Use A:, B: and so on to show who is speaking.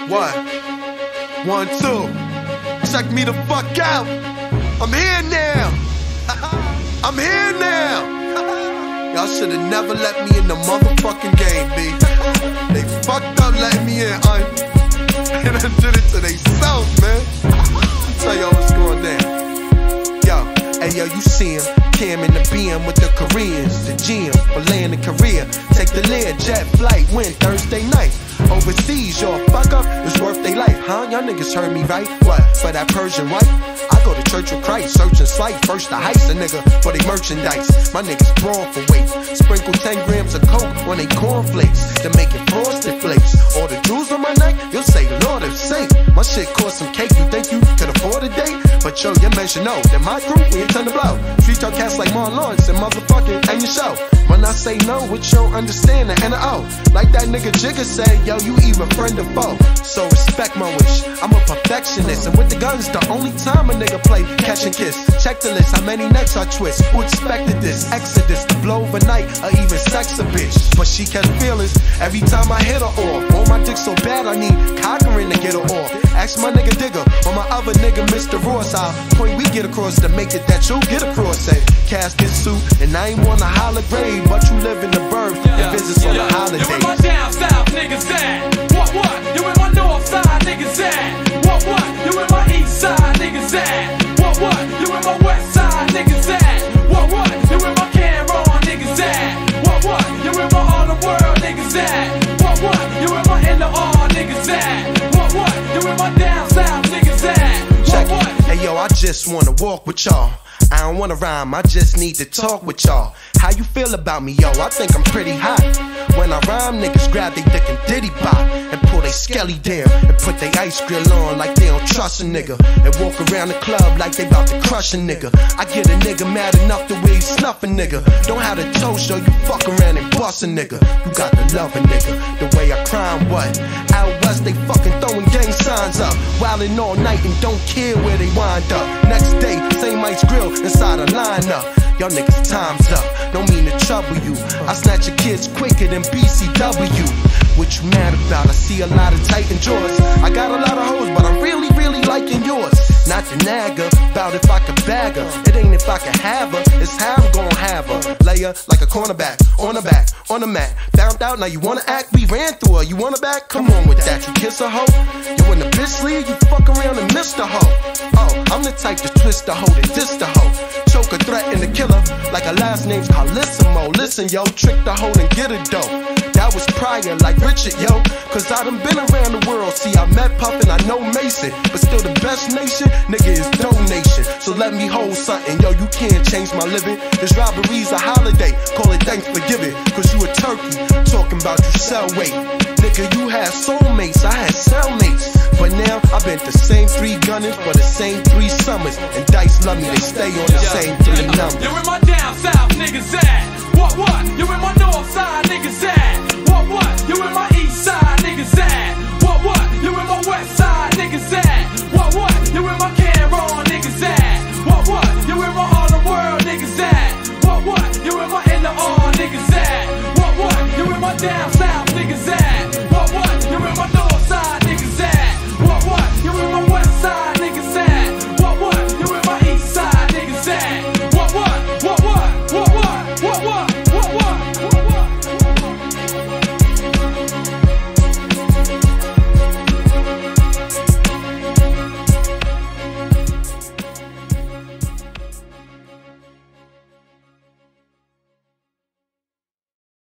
A: What? 1, 2. Check me the fuck out. I'm here now. I'm here now. Y'all should've never let me in the motherfucking game, B. They fucked up letting me in, and I did it to they self, man. I'll tell y'all what's going down. Yo, hey yo, you see him. Cam in the BM with the Koreans, the GM, but land in Korea. Take the Lear, jet flight, win Thursday night. Overseas, your fuck up, it's worth they life. Huh? Y'all niggas heard me right? What? For that Persian white? I go to Church of Christ, search and slight. First to heist a nigga for they merchandise. My niggas brawl for weight. Sprinkle 10 grams of coke on they cornflakes to make it frosted flakes. All the jewels on my neck, you'll say, Lord of Saint. My shit cost some cake, you think you could afford a date? But yo, you mention no, then my crew, we intend to blow. Treat your cats like Marlon Lawrence and motherfucking end your show. When I say no, what you don't understand the N-O. Like that nigga Jigga said, yo, you either friend or foe. So respect my wish, I'm a perfectionist. And with the guns, the only time a nigga play catch and kiss. Check the list, how many necks I twist. Who expected this? Exodus, to blow overnight, or even sex a bitch. But she catch feelings every time I hit her off. Oh, my dick so bad, I need cockering to get her off. Ask my nigga Digger, or my other nigga Mr. Ross. I'll point we get across to make it that you get across. Say, casket suit, and I ain't wanna holler grave, but you live in the bird and visits on the holidays.
B: You in my down south niggas at? What? You in my north side niggas at? What? You in my east side niggas at? What? You in my west side niggas at? What? You in my Cameron niggas at? What? You in my all the world niggas at? What? You in my NR niggas at? What? You in my down south niggas at?
A: Check it. Hey yo, I just wanna walk with y'all. I don't wanna rhyme, I just need to talk with y'all. How you feel about me, yo? I think I'm pretty hot. When I rhyme, niggas grab they dick and diddy bop and pull they skelly down and put they ice grill on like they don't trust a nigga and walk around the club like they about to crush a nigga. I get a nigga mad enough the way he snuff a nigga. Don't have the toe show you fuck around and bust a nigga. You got the love a nigga, the way I crime what? Out west they fucking throwing gang signs up, wildin' all night and don't care where they wind up. Next day, same ice grill inside a lineup. Y'all niggas time's up, don't mean to trouble you. I snatch your kids quicker than BCW. What you mad about? I see a lot of Titan drawers. I got a lot of hoes, but I'm really liking yours. Not the nagger, about if I could bag her. It ain't if I could have her, it's how I'm gon' have her. Lay her like a cornerback, on the back, on the mat. Found out, now you wanna act? We ran through her, you wanna back? Come on with that, you kiss a hoe? You in the bitch league, you fuck around and miss the hoe. Oh, I'm the type to twist the hoe, to diss the hoe. Choke a threat and the killer, like her last name's Carlissimo. Listen, yo, trick the hoe and get it dope. That was prior, like Richard, yo. Cause I done been around the world. See, I met Puff and I know Mason. But still the best nation, nigga, is donation. So let me hold something, yo, you can't change my living. This robbery's a holiday, call it Thanksgiving. Cause you a turkey, talking about you sell weight. Nigga, you had soulmates, I had cellmates. But now, I've been the same 3 gunners for the same 3 summers. And Dice love me, they stay on the same 3 numbers.
B: You in my down south niggas at? What? You in my north side niggas at? What? You in my east side